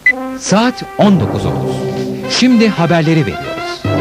Saat 19.30. Şimdi haberleri veriyoruz.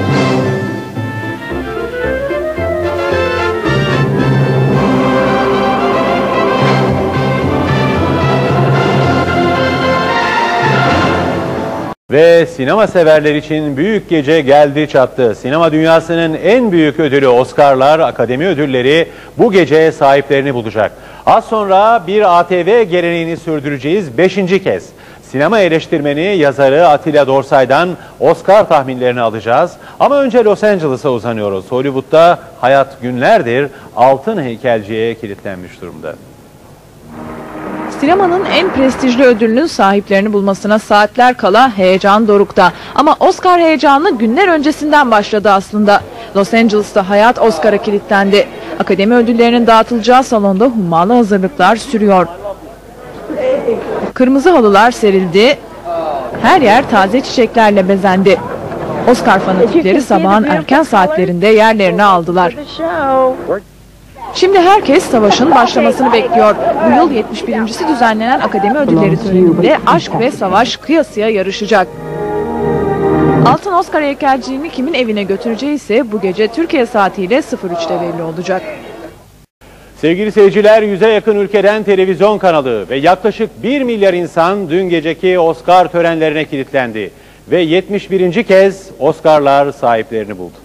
Ve sinema severler için büyük gece geldi çattı. Sinema dünyasının en büyük ödülü Oscar'lar, Akademi Ödülleri bu gece sahiplerini bulacak. Az sonra bir ATV geleneğini sürdüreceğiz 5. kez. Sinema eleştirmeni, yazarı Atilla Dorsay'dan Oscar tahminlerini alacağız. Ama önce Los Angeles'a uzanıyoruz. Hollywood'da hayat günlerdir altın heykelciye kilitlenmiş durumda. Sinemanın en prestijli ödülünün sahiplerini bulmasına saatler kala heyecan dorukta. Ama Oscar heyecanı günler öncesinden başladı aslında. Los Angeles'ta hayat Oscar'a kilitlendi. Akademi ödüllerinin dağıtılacağı salonda hummalı hazırlıklar sürüyor. Kırmızı halılar serildi. Her yer taze çiçeklerle bezendi. Oscar fanatikleri sabahın erken saatlerinde yerlerini aldılar. Şimdi herkes savaşın başlamasını bekliyor. Bu yıl 71.si düzenlenen Akademi Ödülleri töreninde aşk ve savaş kıyasıya yarışacak. Altın Oscar heykelciğini kimin evine götüreceği ise bu gece Türkiye saatiyle 03'te belli olacak. Sevgili seyirciler, 100'e yakın ülkeden televizyon kanalı ve yaklaşık 1 milyar insan dün geceki Oscar törenlerine kilitlendi. Ve 71. kez Oscar'lar sahiplerini buldu.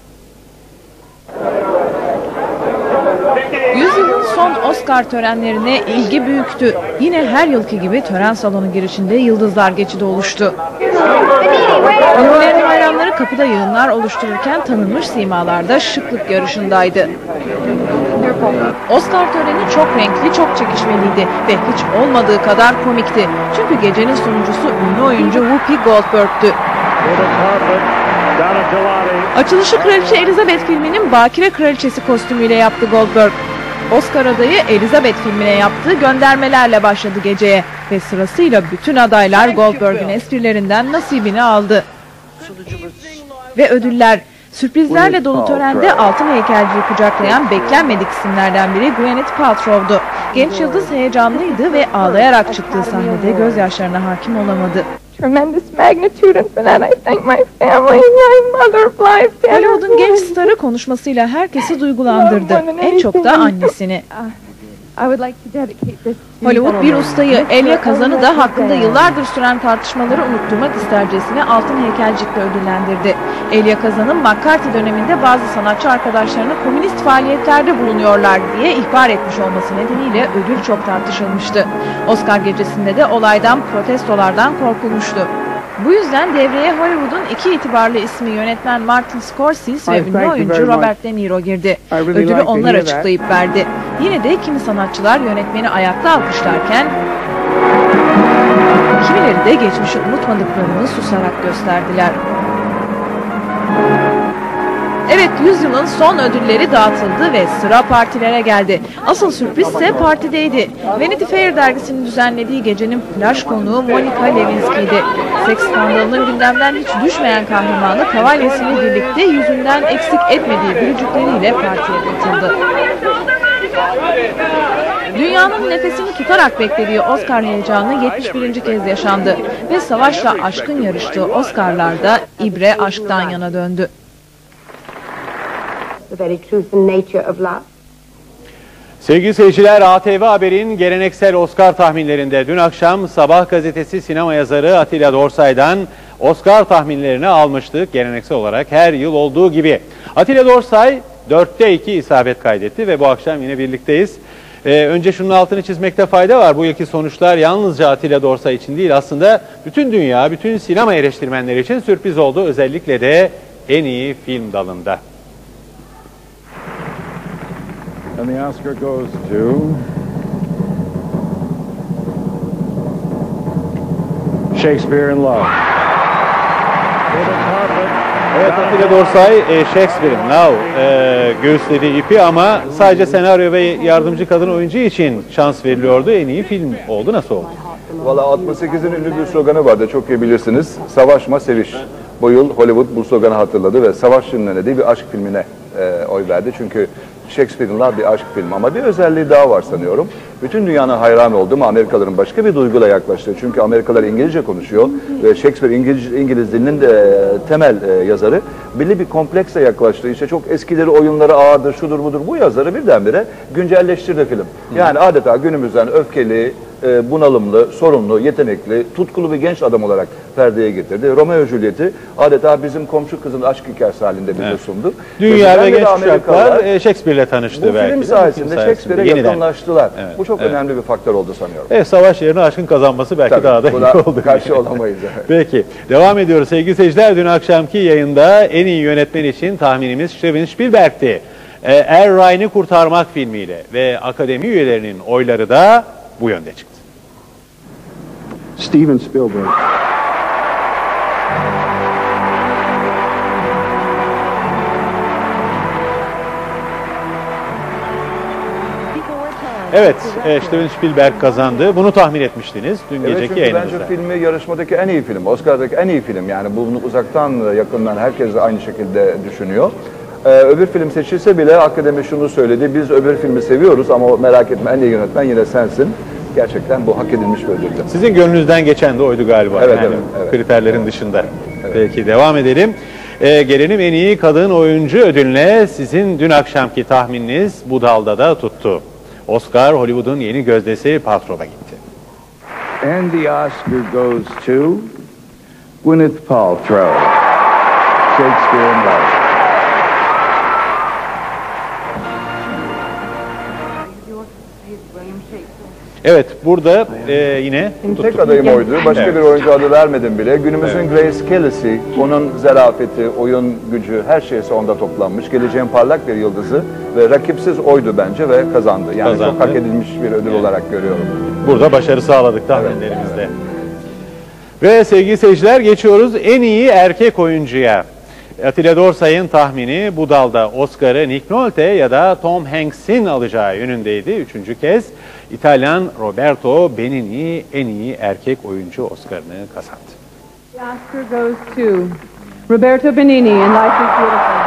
Yüzyılın son Oscar törenlerine ilgi büyüktü. Yine her yılki gibi tören salonu girişinde Yıldızlar Geçidi oluştu. Ünlülerin hayranları kapıda yığınlar oluştururken tanınmış simalar da şıklık yarışındaydı. Oscar töreni çok renkli, çok çekişmeliydi ve hiç olmadığı kadar komikti. Çünkü gecenin sunucusu ünlü oyuncu Whoopi Goldberg'tü. Açılışı Kraliçe Elizabeth filminin Bakire Kraliçesi kostümüyle yaptı Goldberg. Oscar adayı Elizabeth filmine yaptığı göndermelerle başladı geceye ve sırasıyla bütün adaylar Goldberg'in esprilerinden nasibini aldı. Ve ödüller. Sürprizlerle dolu törende altın heykelciyi kucaklayan beklenmedik isimlerden biri Gwyneth Paltrow'du. Genç yıldız heyecanlıydı ve ağlayarak çıktığı sahnede gözyaşlarına hakim olamadı. Hollywood'un genç starı konuşmasıyla herkesi duygulandırdı. En çok da annesini. Hollywood bir ustayı, Elia Kazan'ı da hakkında yıllardır süren tartışmaları unutturmak istercesine altın heykelcikle ödüllendirdi. Elia Kazan'ın McCarthy döneminde bazı sanatçı arkadaşlarına komünist faaliyetlerde bulunuyorlar diye ihbar etmiş olması nedeniyle ödül çok tartışılmıştı. Oscar gecesinde de olaydan, protestolardan korkulmuştu. Bu yüzden devreye Hollywood'un iki itibarlı ismi yönetmen Martin Scorsese ve ünlü oyuncu Robert De Niro girdi. Ödülü onlar açıklayıp verdi. Yine de kimi sanatçılar yönetmeni ayakta alkışlarken kimileri de geçmişi unutmadıklarını susarak gösterdiler. Evet, yüzyılın son ödülleri dağıtıldı ve sıra partilere geldi. Asıl sürpriz ise partideydi. Vanity Fair dergisinin düzenlediği gecenin flash konuğu Monica Lewinsky'di. Seks skandalının gündemden hiç düşmeyen kahramanı kavalyesiyle birlikte yüzünden eksik etmediği gülücükleriyle partiye katıldı. Dünyanın nefesini tutarak beklediği Oscar heyecanı 71. kez yaşandı ve savaşla aşkın yarıştığı Oscar'larda ibre aşktan yana döndü. Sevgili seyirciler, ATV Haber'in geleneksel Oscar tahminlerinde dün akşam Sabah gazetesi sinema yazarı Atilla Dorsay'dan Oscar tahminlerini almıştık. Geleneksel olarak her yıl olduğu gibi. Atilla Dorsay 4'te 2 isabet kaydetti ve bu akşam yine birlikteyiz. Önce şunun altını çizmekte fayda var. Bu yılki sonuçlar yalnızca Atilla Dorsay için değil, aslında bütün dünya, bütün sinema eleştirmenleri için sürpriz oldu. Özellikle de en iyi film dalında. And the Oscar goes to Shakespeare in Love. Evet, Atilla Dorsay Shakespeare'in Love göğüslediği ipi ama sadece senaryo ve yardımcı kadın oyuncu için şans veriliyordu. En iyi film oldu. Nasıl oldu? Valla 68'in ünlü bir sloganı vardı, çok iyi bilirsiniz. Savaşma, seviş. Bu yıl Hollywood bu sloganı hatırladı ve savaş filmlerine değil bir aşk filmine oy verdi. Çünkü Shakespeare'in Love bir aşk filmi ama bir özelliği daha var sanıyorum. Bütün dünyanın hayran olduğu Amerikalıların başka bir duyguyla yaklaştığı. Çünkü Amerikalılar İngilizce konuşuyor ve Shakespeare İngiliz dilinin temel yazarı. Belli bir komplekse yaklaştığı, işte çok eskileri oyunları ağırdır, şudur budur, bu yazarı birdenbire güncelleştirdi film. Yani adeta günümüzden öfkeli, bunalımlı, sorunlu, yetenekli, tutkulu bir genç adam olarak perdeye getirdi. Romeo Juliet'i adeta bizim komşu kızın aşk hikayesi halinde bize sundu. Dünya ve genç kuşaklar Shakespeare'le tanıştı bu belki. Bu film sayesinde Shakespeare'e yakınlaştılar. Evet, bu çok önemli bir faktör oldu sanıyorum. Savaş yerine aşkın kazanması belki daha da iyi oldu. Karşı olamayız. Peki, devam ediyoruz sevgili seyirciler. Dün akşamki yayında en iyi yönetmen için tahminimiz Steven Spielberg'ti. Er Ryan'ı Kurtarmak filmiyle ve akademi üyelerinin oyları da bu yönde çıktı. Steven Spielberg. Evet, Steven Spielberg kazandı. Bunu tahmin etmiştiniz dün geceki çünkü yayınımızda. bence filmi yarışmadaki en iyi film, Oscar'daki en iyi film. Yani bunu uzaktan yakından herkes de aynı şekilde düşünüyor. Öbür film seçilse bile akademi şunu söyledi: biz öbür filmi seviyoruz ama merak etme, en iyi yönetmen yine sensin. Gerçekten bu hak edilmiş bir ödüldü. Sizin gönlünüzden geçen de oydu galiba. Evet, yani evet. Kriterlerin dışında. Evet. Peki devam edelim. Gelelim en iyi kadın oyuncu ödülüne. Sizin dün akşamki tahmininiz bu dalda da tuttu. Oscar, Hollywood'un yeni gözdesi Paltrow'a gitti. And the Oscar goes to Gwyneth Paltrow. Shakespeare in Love. Evet, burada yine tek adayım oydu. Başka bir oyuncu adı vermedim bile. Günümüzün Grace Kelly'si, onun zarafeti, oyun gücü, her şeysi onda toplanmış. Geleceğin parlak bir yıldızı ve rakipsiz oydu bence ve kazandı. Yani Kazandı. çok hak edilmiş bir ödül olarak görüyorum. Burada başarı sağladık tahminlerimizde. Ve sevgili seyirciler, geçiyoruz en iyi erkek oyuncuya. Atilla Dorsay'ın tahmini bu dalda Oscar'ı Nick Nolte ya da Tom Hanks'in alacağı yönündeydi. Üçüncü kez İtalyan Roberto Benigni en iyi erkek oyuncu Oscar'ını kazandı. The Oscar goes to Roberto Benigni in Life is Beautiful.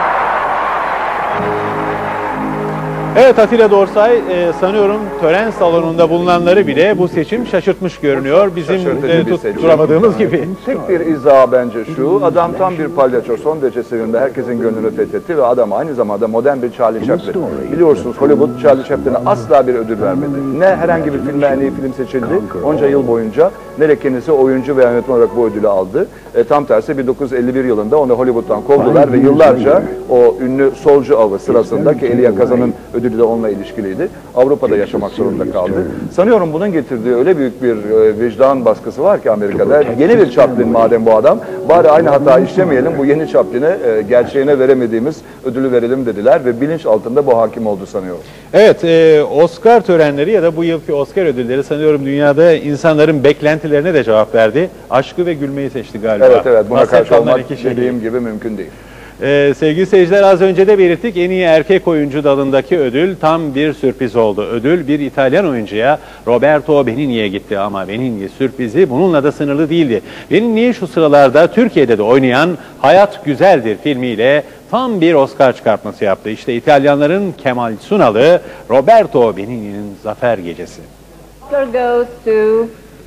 Evet, Atilla Dorsay sanıyorum tören salonunda bulunanları bile bu seçim şaşırtmış görünüyor. Bizim Şaşırtıcı bir seçim. tutturamadığımız gibi. Tek bir izah bence şu: adam tam bir palyaço, son derece sevimli, herkesin gönlünü fethetti ve adam aynı zamanda modern bir Charlie Chaplin. Biliyorsunuz Hollywood Charlie Chaplin'e asla bir ödül vermedi. Ne herhangi bir filme en iyi film seçildi onca yıl boyunca, ne de kendisi oyuncu ve yönetmen olarak bu ödülü aldı. Tam tersi 1951 yılında onu Hollywood'dan kovdular ve yıllarca o ünlü solcu avı sırasında, ki Elia Kazan'ın ödülü de onunla ilişkiliydi, Avrupa'da yaşamak zorunda kaldı. Sanıyorum bunun getirdiği öyle büyük bir vicdan baskısı var ki Amerika'da. Yeni bir Chaplin madem bu adam, bari aynı hata işlemeyelim, bu yeni Chaplin'e gerçeğine veremediğimiz ödülü verelim dediler ve bilinç altında bu hakim oldu sanıyorum. Evet, Oscar törenleri ya da bu yılki Oscar ödülleri sanıyorum dünyada insanların beklentilerine de cevap verdi. Aşkı ve gülmeyi seçti galiba. Evet, buna Hasret karşı olmak iki şey dediğim gibi mümkün değil. Sevgili seyirciler, az önce de belirttik, en iyi erkek oyuncu dalındaki ödül tam bir sürpriz oldu. Ödül bir İtalyan oyuncuya, Roberto Benigni'ye gitti ama Benigni sürprizi bununla da sınırlı değildi. Benigni şu sıralarda Türkiye'de de oynayan Hayat Güzeldir filmiyle tam bir Oscar çıkartması yaptı. İşte İtalyanların Kemal Sunal'ı Roberto Benigni'nin Zafer Gecesi. Oscar goes to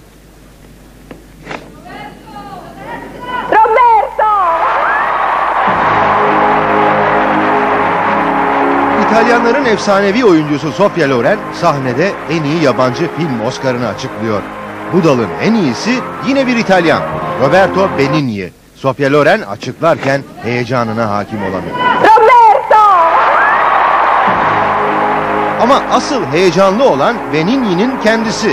Roberto! İtalyanların efsanevi oyuncusu Sofia Loren sahnede en iyi yabancı film Oscar'ını açıklıyor. Bu dalın en iyisi yine bir İtalyan, Roberto Benigni. Sofia Loren açıklarken heyecanına hakim olamıyor. Roberto! Ama asıl heyecanlı olan Benigni'nin kendisi.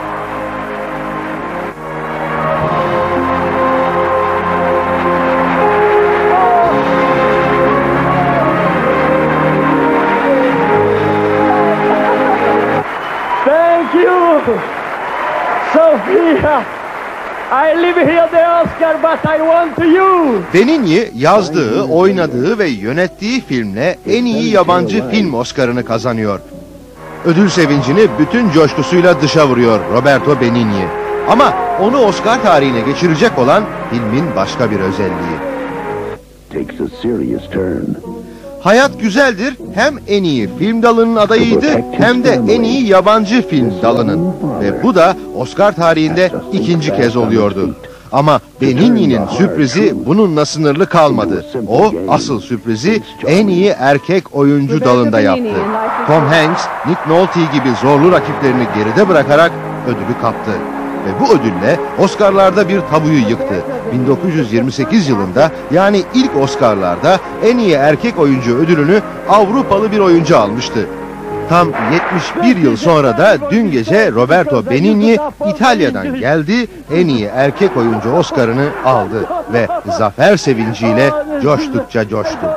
Thank you, Sofia. I live here the Oscar, but I want to you. Benigni yazdığı, oynadığı ve yönettiği filmle en iyi yabancı film Oscar'ını kazanıyor. Ödül sevincini bütün coşkusuyla dışa vuruyor Roberto Benigni. Ama onu Oscar tarihine geçirecek olan filmin başka bir özelliği. Hayat Güzeldir hem en iyi film dalının adayıydı hem de en iyi yabancı film dalının. Ve bu da Oscar tarihinde ikinci kez oluyordu. Ama Benigni'nin sürprizi bununla sınırlı kalmadı. O asıl sürprizi en iyi erkek oyuncu dalında yaptı. Tom Hanks, Nick Nolte gibi zorlu rakiplerini geride bırakarak ödülü kaptı. Ve bu ödülle Oscar'larda bir tabuyu yıktı. 1928 yılında yani ilk Oscar'larda en iyi erkek oyuncu ödülünü Avrupalı bir oyuncu almıştı. Tam 71 yıl sonra da dün gece Roberto Benigni İtalya'dan geldi, en iyi erkek oyuncu Oscar'ını aldı ve zafer sevinciyle coştukça coştu.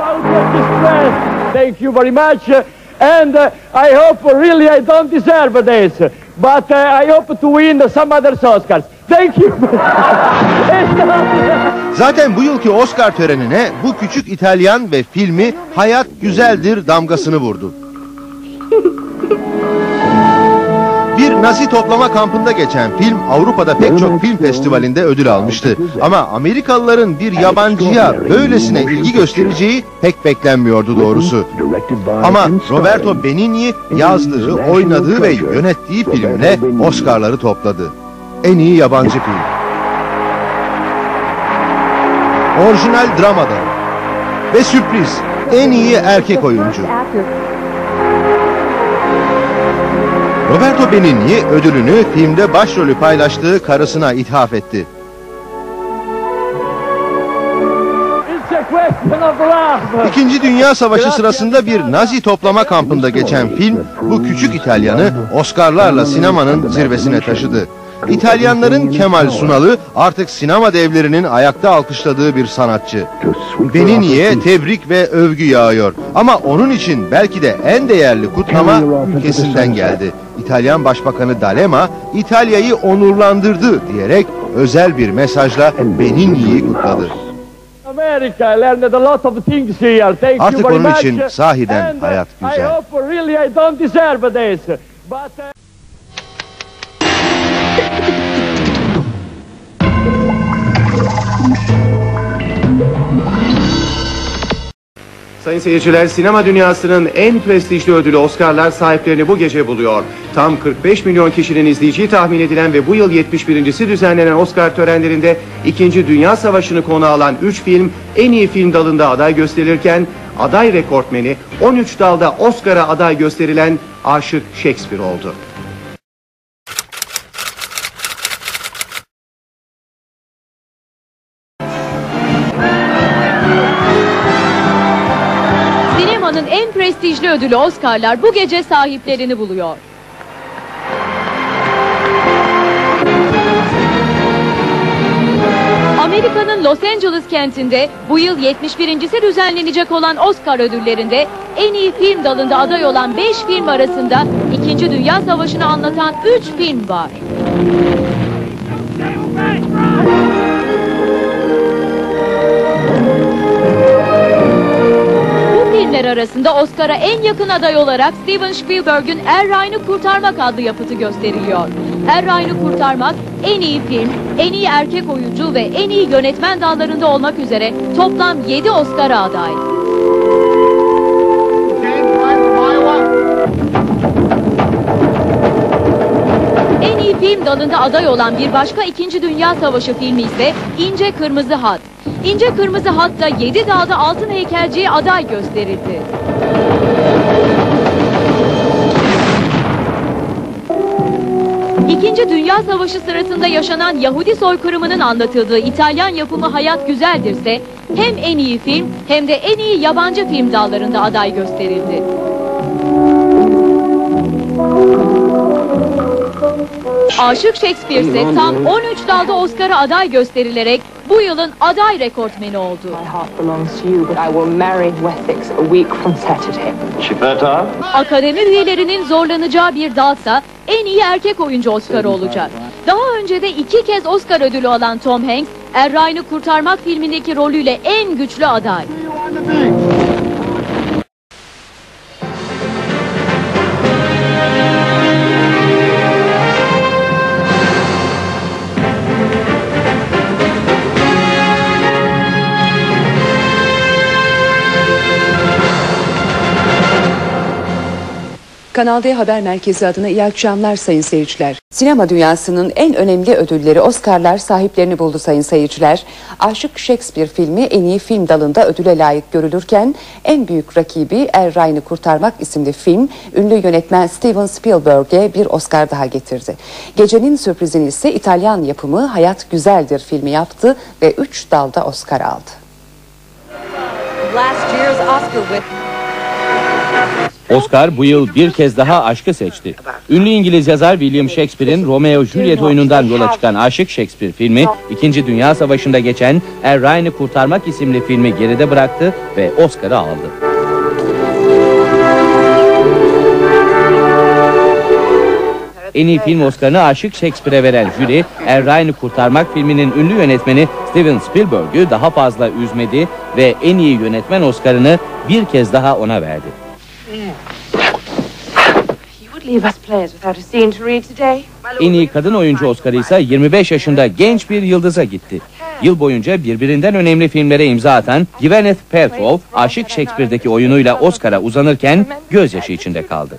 Thank you very much. And I hope really I don't deserve this, but I hope to win some other Oscars. Thank you. Zaten bu yılki Oscar törenine bu küçük İtalyan ve filmi Hayat Güzeldir damgasını vurdu. Bir Nazi toplama kampında geçen film Avrupa'da pek çok film festivalinde ödül almıştı. Ama Amerikalıların bir yabancıya böylesine ilgi göstereceği pek beklenmiyordu doğrusu. Ama Roberto Benigni yazdığı, oynadığı ve yönettiği filmle Oscar'ları topladı. En iyi yabancı film. Orijinal dramada. Ve sürpriz, en iyi erkek oyuncu. Roberto Benigni ödülünü filmde başrolü paylaştığı karısına ithaf etti. İkinci Dünya Savaşı sırasında bir Nazi toplama kampında geçen film, bu küçük İtalyanı Oscar'larla sinemanın zirvesine taşıdı. İtalyanların Kemal Sunal'ı artık sinema devlerinin ayakta alkışladığı bir sanatçı. Benigni'ye tebrik ve övgü yağıyor. Ama onun için belki de en değerli kutlama ülkesinden geldi. İtalyan Başbakanı D'Alema, İtalya'yı onurlandırdı diyerek özel bir mesajla Benigni'yi kutladı. Artık onun için sahiden hayat güzel. Sayın seyirciler, sinema dünyasının en prestijli ödülü Oscar'lar sahiplerini bu gece buluyor. Tam 45 milyon kişinin izleyeceği tahmin edilen ve bu yıl 71.si düzenlenen Oscar törenlerinde 2. Dünya Savaşı'nı konu alan 3 film en iyi film dalında aday gösterilirken, aday rekortmeni 13 dalda Oscar'a aday gösterilen Aşık Shakespeare oldu. En prestijli ödülü Oscar'lar bu gece sahiplerini buluyor. Amerika'nın Los Angeles kentinde bu yıl 71.si düzenlenecek olan Oscar ödüllerinde en iyi film dalında aday olan 5 film arasında 2. Dünya Savaşı'nı anlatan 3 film var. Arasında Oscar'a en yakın aday olarak Steven Spielberg'ün Er Ryan'ı Kurtarmak adlı yapıtı gösteriliyor. Er Ryan'ı Kurtarmak en iyi film, en iyi erkek oyuncu ve en iyi yönetmen dallarında olmak üzere toplam 7 Oscar'a aday. En iyi film dalında aday olan bir başka 2. Dünya Savaşı filmi ise İnce Kırmızı Hat. İnce Kırmızı Hat'ta 7 dalda altın heykelciye aday gösterildi. İkinci Dünya Savaşı sırasında yaşanan Yahudi soykırımının anlatıldığı İtalyan yapımı Hayat Güzeldirse hem en iyi film hem de en iyi yabancı film dallarında aday gösterildi. Aşık Shakespeare ise tam 13 dalda Oscar'a aday gösterilerek bu yılın aday rekortmeni oldu. Akademi üyelerinin zorlanacağı bir dalsa en iyi erkek oyuncu Oscar'ı olacak. Daha önce de 2 kez Oscar ödülü alan Tom Hanks, Er Ryan'ı Kurtarmak filmindeki rolüyle en güçlü aday. Kanal D Haber Merkezi adına iyi akşamlar sayın seyirciler. Sinema dünyasının en önemli ödülleri Oscar'lar sahiplerini buldu sayın seyirciler. Aşık Shakespeare filmi en iyi film dalında ödüle layık görülürken en büyük rakibi Er Ryan'ı Kurtarmak isimli film ünlü yönetmen Steven Spielberg'e bir Oscar daha getirdi. Gecenin sürprizini ise İtalyan yapımı Hayat Güzeldir filmi yaptı ve 3 dalda Oscar aldı. Oscar bu yıl bir kez daha aşkı seçti. Ünlü İngiliz yazar William Shakespeare'in Romeo Juliet oyunundan yola çıkan Aşık Shakespeare filmi, 2. Dünya Savaşı'nda geçen Er Ryan'ı Kurtarmak isimli filmi geride bıraktı ve Oscar'ı aldı. En iyi film Oscar'ını Aşık Shakespeare'e veren jüri, Er Ryan'ı Kurtarmak filminin ünlü yönetmeni Steven Spielberg'ü daha fazla üzmedi ve en iyi yönetmen Oscar'ını bir kez daha ona verdi. En iyi kadın oyuncu Oscar'ı ise 25 yaşında genç bir yıldıza gitti. Yıl boyunca birbirinden önemli filmlere imza atan Gwyneth Paltrow, Aşık Shakespeare'deki oyunuyla Oscar'a uzanırken gözyaşı içinde kaldı.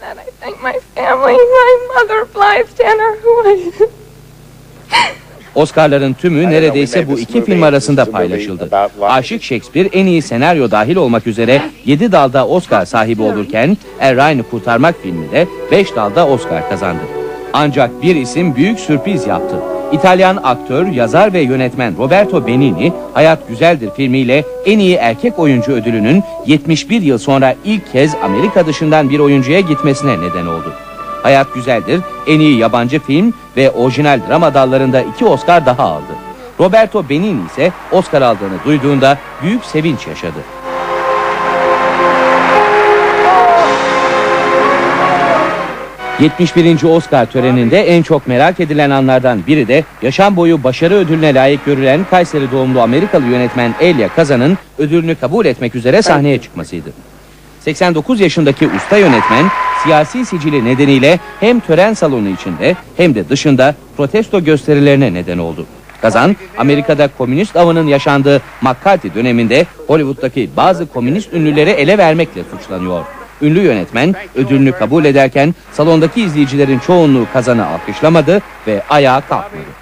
Oscar'ların tümü neredeyse bu iki film arasında paylaşıldı. Aşık Shakespeare en iyi senaryo dahil olmak üzere 7 dalda Oscar sahibi olurken Er Ryan'ı Kurtarmak filmi de 5 dalda Oscar kazandı. Ancak bir isim büyük sürpriz yaptı. İtalyan aktör, yazar ve yönetmen Roberto Benigni, Hayat Güzeldir filmiyle en iyi erkek oyuncu ödülünün 71 yıl sonra ilk kez Amerika dışından bir oyuncuya gitmesine neden oldu. Hayat Güzeldir, en iyi yabancı film ve orijinal drama dallarında 2 Oscar daha aldı. Roberto Benigni ise Oscar aldığını duyduğunda büyük sevinç yaşadı. ...71. Oscar töreninde en çok merak edilen anlardan biri de... ...yaşam boyu başarı ödülüne layık görülen Kayseri doğumlu Amerikalı yönetmen Elia Kazan'ın... ...ödülünü kabul etmek üzere sahneye çıkmasıydı. 89 yaşındaki usta yönetmen... ...siyasi sicili nedeniyle hem tören salonu içinde hem de dışında... ...protesto gösterilerine neden oldu. Kazan, Amerika'da komünist avının yaşandığı McCarthy döneminde... ...Hollywood'daki bazı komünist ünlüleri ele vermekle suçlanıyor. Ünlü yönetmen ödülünü kabul ederken salondaki izleyicilerin çoğunluğu Kazan'ı alkışlamadı ve ayağa kalkmadı.